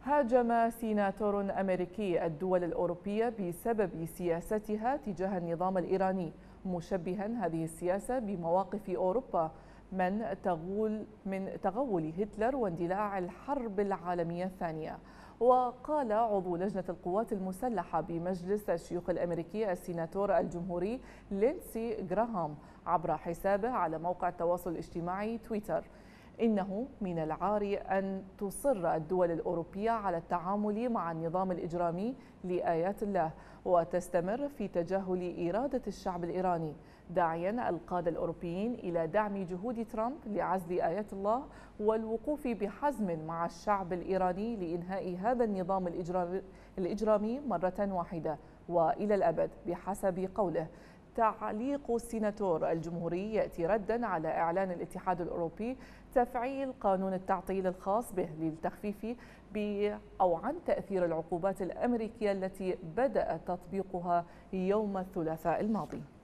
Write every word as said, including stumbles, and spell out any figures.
هاجم سيناتور أمريكي الدول الأوروبية بسبب سياستها تجاه النظام الإيراني، مشبها هذه السياسة بمواقف أوروبا من تغول من تغول هتلر واندلاع الحرب العالمية الثانية. وقال عضو لجنة القوات المسلحة بمجلس الشيوخ الأمريكي السيناتور الجمهوري لينسي جراهام عبر حسابه على موقع التواصل الاجتماعي تويتر: إنه من العار أن تصر الدول الأوروبية على التعامل مع النظام الإجرامي لآيات الله وتستمر في تجاهل إرادة الشعب الإيراني، داعيا القادة الأوروبيين إلى دعم جهود ترامب لعزل آيات الله والوقوف بحزم مع الشعب الإيراني لإنهاء هذا النظام الإجرامي مرة واحدة وإلى الأبد بحسب قوله. تعليق السيناتور الجمهوري يأتي ردا على إعلان الاتحاد الأوروبي تفعيل قانون التعطيل الخاص به للتخفيف ب أو عن تأثير العقوبات الأمريكية التي بدأ تطبيقها يوم الثلاثاء الماضي.